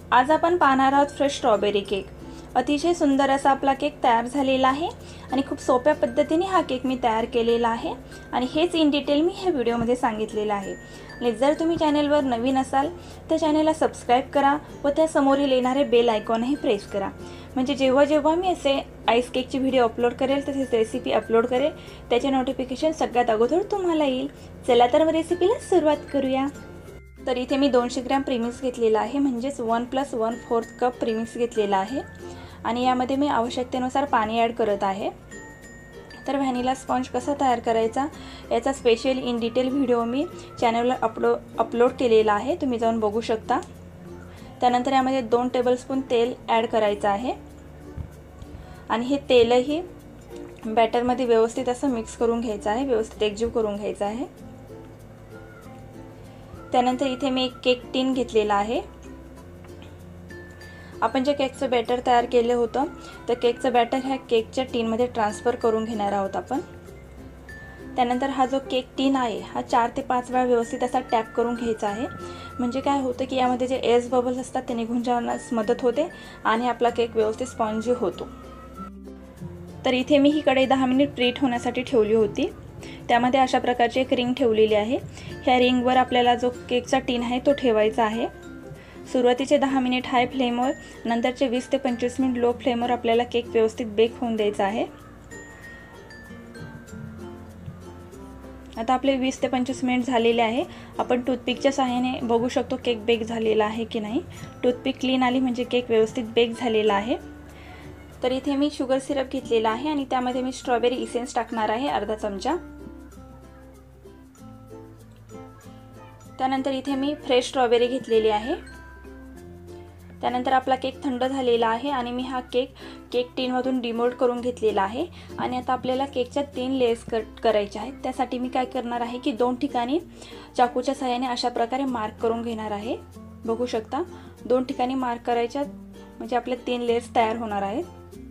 आज आपण पाहणार आहोत फ्रेश स्ट्रॉबेरी केक। अतिशय सुंदर असा आपला केक तयार झालेला आहे आणि खूप सोप्या पद्धतीने हा केक मी तयार केलेला आहे आणि हेच इन डिटेल मी ह्या व्हिडिओमध्ये सांगितलेलं आहे। आणि जर तुम्ही चॅनलवर नवीन असाल तर चॅनलला सबस्क्राइब करा व त्या समोरील येणारे बेल आयकॉनही प्रेस करा, म्हणजे जेव्हा जेव्हा मी असे आईस केकची व्हिडिओ अपलोड करेल तसेच रेसिपी अपलोड करेल त्याचे नोटिफिकेशन सगळ्यात अगोदर तुम्हाला येईल। चला तर मग रेसिपीला सुरुवात करूया। तर इथे मी 200 ग्रॅम प्रीमिक्स घेतलेला आहे, म्हणजेच 1 + 1/4 कप प्रीमिक्स घेतलेला आहे आणि यामध्ये मी आवश्यकतेनुसार पाणी ॲड करत आहे। तर व्हॅनिला स्पंज कसा तयार करायचा याचा स्पेशल इन डिटेल व्हिडिओ मी चॅनलला अपलोड केलेला आहे, तुम्ही जाऊन बघू शकता। त्यानंतर यामध्ये 2 टेबलस्पून तेल ॲड करायचं आहे आणि हे तेलही बॅटरमध्ये व्यवस्थित असं मिक्स करून घ्यायचं आहे, व्यवस्थित एकजीव करून घ्यायचं आहे। त्यानंतर इथे मी एक केक टिन घेतलेला आहे। आपण जे केकचं बॅटर तयार केले होतं तर केकचं बॅटर ह्या केकच्या टिनमध्ये ट्रान्सफर करून घेणार आहोत आपण। त्यानंतर हा जो केक टिन आहे हा 4 ते 5 वेळा व्यवस्थित असा टॅप करून घ्यायचा आहे, म्हणजे काय होतं की यामध्ये जे एअर बबल्स असतात ते निघून जाण्यास मदत होते आणि आपला केक व्यवस्थित स्पॉन्जी होतो। तर इथे मी ही कढई 10 मिनिट प्रीट होण्यासाठी ठेवली होती। त्यामध्ये अशा प्रकारची एक रिंग ठेवलेली आहे। ह्या रिंगवर आपल्याला जो केकचा टिन आहे तो ठेवायचा आहे। सुरुवातीचे 10 मिनिट हाय फ्लेमवर, नंतरचे 20 ते 25 मिनिट लो फ्लेमवर आपल्याला केक व्यवस्थित बेक होऊन द्यायचा आहे। आता आपले 20 ते 25 मिनिट झालेले आहे। आपण टूथपिकच्या सहाय्याने बघू शकतो केक बेक झालेला आहे की नाही। टूथपिक क्लीन आली म्हणजे केक व्यवस्थित बेक झालेला आहे। तर इथे मी शुगर सिरप घेतलेला आहे आणि त्यामध्ये मी स्ट्रॉबेरी इसेन्स टाकणार आहे अर्धा चमचा। त्यानंतर इथे मी फ्रेश स्ट्रॉबेरी घेतलेली आहे। त्यानंतर आपला केक थंड झालेला आहे आणि मी हा केक टिनमधून डिमोल्ड करून घेतलेला आहे आणि आता आपल्याला केकच्या 3 लेयर्स कट करायचे आहेत। त्यासाठी मी काय करणार आहे की 2 ठिकाणी चाकूच्या सहाय्याने अशा प्रकारे मार्क करून घेणार आहे। बघू शकता 2 ठिकाणी मार्क करायच्या, म्हणजे आपले 3 लेयर्स तयार होणार आहेत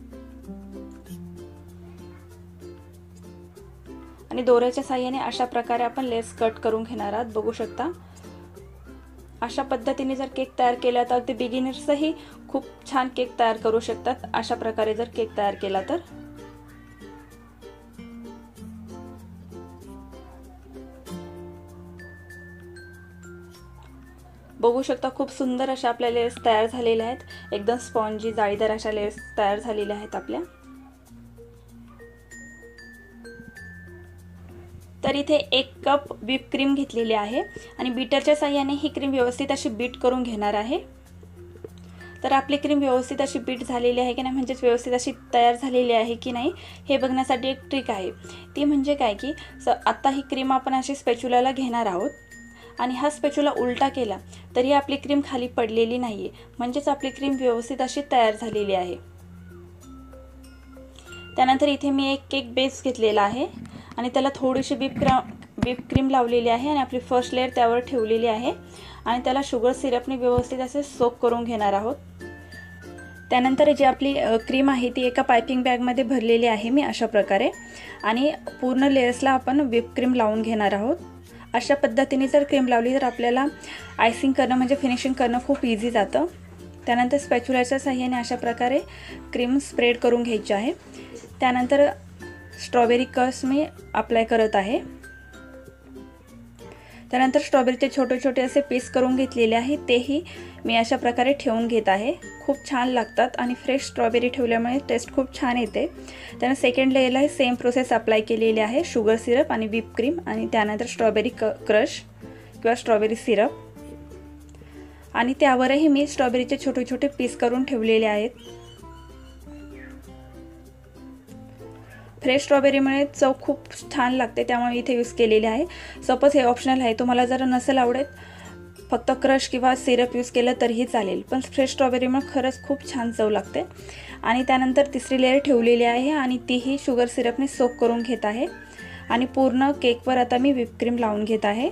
आणि दोऱ्याच्या सहाय्याने अशा प्रकारे आपण लेयर्स कट करून घेणार आहोत। बघू शकता अशा पद्धतीने जर केक तयार केला तर अगदी बिगिनर्सही खूप छान केक तयार करू शकतात। अशा प्रकारे जर केक तयार केला तर बघू शकता खूप सुंदर अशा आपल्या लेयर्स तयार झालेल्या आहेत। एकदम स्पॉन्जी जाळीदार अशा लेयर्स तयार झालेल्या आहेत आपल्या। तर इथे 1 कप व्हिप क्रीम घेतलेली आहे आणि बीटरच्या सहाय्याने ही क्रीम व्यवस्थित अशी बीट करून घेणार आहे। तर आपली क्रीम व्यवस्थित अशी बीट झालेली आहे की नाही, म्हणजेच व्यवस्थित अशी तयार झालेली आहे की नाही हे बघण्यासाठी एक ट्रिक आहे। ती म्हणजे काय की आता ही क्रीम आपण अशी स्पॅच्युलाला घेणार आहोत आणि हा स्पॅच्युला उलटा केला तरी आपली क्रीम खाली पडलेली नाहीये, म्हणजेच आपली क्रीम व्यवस्थित अशी तयार झालेली आहे। त्यानंतर इथे मी एक केक बेस घेतलेला आहे आणि त्याला थोडीशी व्हिप क्रीम लावलेली आहे आणि आपली फर्स्ट लेयर त्यावर ठेवलेली आहे आणि त्याला शुगर सिरपने व्यवस्थित असे सोक करून घेणार आहोत। त्यानंतर जी आपली क्रीम आहे ती एका पायपिंग बॅगमध्ये भरलेली आहे मी अशा प्रकारे, आणि पूर्ण लेयर्सला आपण व्हिप क्रीम लावून घेणार आहोत। अशा पद्धतीने जर क्रीम लावली तर आपल्याला आयसिंग करणं म्हणजे फिनिशिंग करणं खूप इझी जातं। त्यानंतर स्पॅच्युलाच्या सहाय्याने अशा प्रकारे क्रीम स्प्रेड करून घ्यायची आहे। त्यानंतर स्ट्रॉबेरी कस मी अप्लाय करत आहे। त्यानंतर स्ट्रॉबेरीचे छोटे छोटे असे पीस करून घेतलेले आहे, तेही मी अशा प्रकारे ठेवून घेत आहे। खूप छान लागतात आणि फ्रेश स्ट्रॉबेरी ठेवल्यामुळे टेस्ट खूप छान येते। त्यानंतर सेकंड लेयरला ही सेम प्रोसेस अप्लाय केलेली आहे, शुगर सिरप आणि व्हिप क्रीम आणि त्यानंतर स्ट्रॉबेरी क्रश किंवा स्ट्रॉबेरी सिरप, आणि त्यावरही मी स्ट्रॉबेरीचे छोटे छोटे पीस करून ठेवलेले आहेत। फ्रेश स्ट्रॉबेरीमुळे चव खूप छान लागते, त्यामुळे इथे यूज केलेले आहे। सपोज हे ऑप्शनल आहे, तुम्हाला जर नसेल आवडत फक्त क्रश किंवा सिरप यूज केलं तरीही चालेल, पण फ्रेश स्ट्रॉबेरीमुळे खरंच खूप छान चव लागते। आणि त्यानंतर तिसरी लेयर ठेवलेली आहे आणि तीही शुगर सिरपने सोक करून घेत आहे आणि पूर्ण केकवर आता मी व्हिप क्रीम लावून घेत आहे।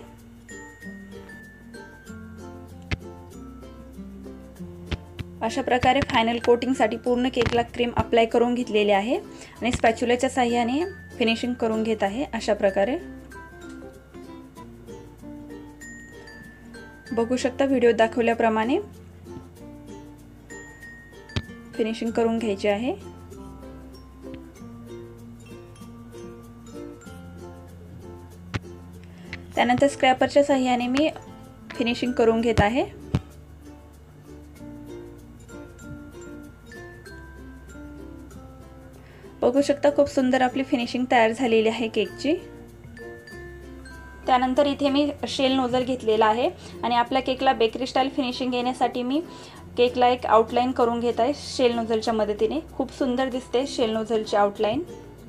अशा प्रकारे फायनल कोटिंगसाठी पूर्ण केकला क्रीम अप्लाय करून घेतलेली आहे आणि स्पॅच्युलाच्या सहाय्याने फिनिशिंग करून घेत आहे अशा प्रकारे। बघू शकता व्हिडिओ दाखवल्याप्रमाणे। फिनिशिंग करून घ्यायची आहे। त्यानंतर स्क्रॅपरच्या सहाय्याने मी फिनिशिंग करून घेत आहे। बघू शकता खूप सुंदर आपली फिनिशिंग तयार झालेली आहे केकची। त्यानंतर इथे मी शेल नोझल घेतलेला आहे आणि आपल्या केकला बेकरी स्टाईल फिनिशिंग येण्यासाठी मी केकला एक आउटलाइन करून घेत आहे शेल नोझलच्या मदतीने। खूप सुंदर दिसते शेल नोझलची आउटलाइन।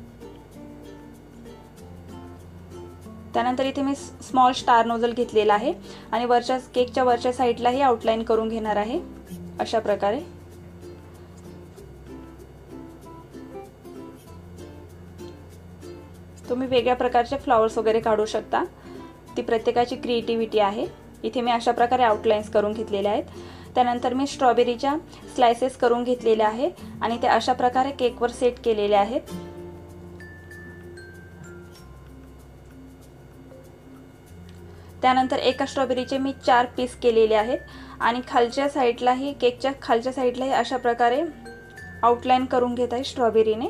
त्यानंतर इथे मी स्मॉल स्टार नोझल घेतलेला आहे आणि केकच्या वरच्या साइडला ही आउटलाइन करून घेणार आहे अशा प्रकारे। तुम्ही वेगळ्या प्रकारचे फ्लावर्स वगैरे काढू शकता, ती प्रत्येकाची क्रिएटिव्हिटी आहे। इथे मी अशा प्रकारे आउटलाइन्स करून घेतलेले आहेत। त्यानंतर मी स्ट्रॉबेरीच्या स्लाइसेस करून घेतलेले आहे आणि ते अशा प्रकारे केकवर सेट केलेले आहेत। त्यानंतर एका स्ट्रॉबेरीचे मी 4 पीस केलेले आहेत आणि खालच्या साइडलाही केकच्या खालच्या साइडलाही अशा प्रकारे आउटलाइन करून घेत आहे स्ट्रॉबेरीने।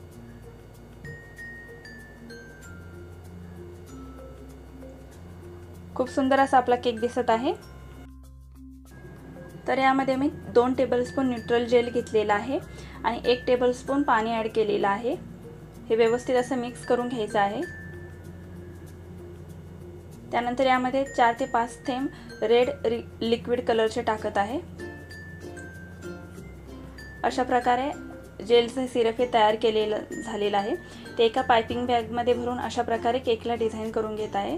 खूप सुंदर असा आपला केक दिसत आहे। तर यामध्ये मी 2 टेबलस्पून न्यूट्रल जेल घेतलेला आहे आणि 1 टेबलस्पून पाणी ॲड केलेलं आहे। हे व्यवस्थित असं मिक्स करून घ्यायचं आहे। त्यानंतर यामध्ये 4 ते 5 थेंब रेड लिक्विड कलरचे टाकत आहे। अशा प्रकारे जेलचं सिरप हे तयार झालेलं आहे। ते एका पाइपिंग बॅग मध्ये भरून अशा प्रकारे केकला डिझाइन करून घेत आहे।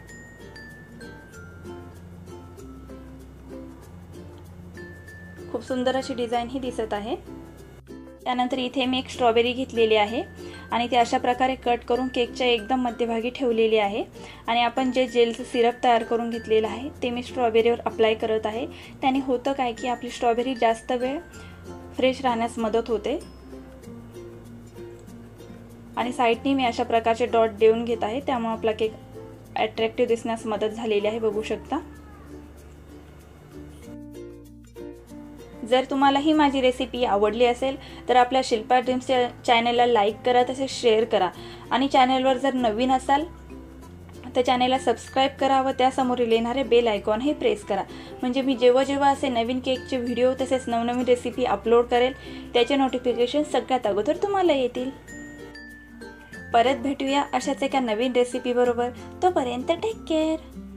खूप सुंदर अशी डिझाइन ही दिसत आहे। त्यानंतर इथे मी एक स्ट्रॉबेरी घेतलेली आहे आणि ती अशा प्रकारे कट करून केकच्या एकदम मध्यभागी ठेवलेली आहे आणि आपण जे जेलचं सिरप तयार करून घेतलेलं आहे ते मी स्ट्रॉबेरीवर अप्लाय करत आहे। त्याने होतं काय की आपली स्ट्रॉबेरी जास्त वेळ फ्रेश राहण्यास मदत होते आणि साइडनी मी अशा प्रकारचे डॉट देऊन घेत आहे, त्यामुळे आपला केक अट्रॅक्टिव्ह दिसण्यास मदत झालेली आहे, बघू शकता। जर तुम्हाला ही माझी रेसिपी आवडली असेल तर आपल्या शिल्पा ड्रीम्स चॅनलला लाईक करा, तसेच शेअर करा आणि चॅनलवर जर नवीन असाल तर चॅनलला सबस्क्राइब करा व त्यासमोरील येणारे बेल आयकॉन हे प्रेस करा, म्हणजे मी जेव्हा असे नवीन केकचे व्हिडिओ तसेच नवनवीन रेसिपी अपलोड करेल त्याचे नोटिफिकेशन सगळ्यात अगोदर तुम्हाला येतील। परत भेटूया अशाच एका नवीन रेसिपी बरोबर, तोपर्यंत टेक केअर।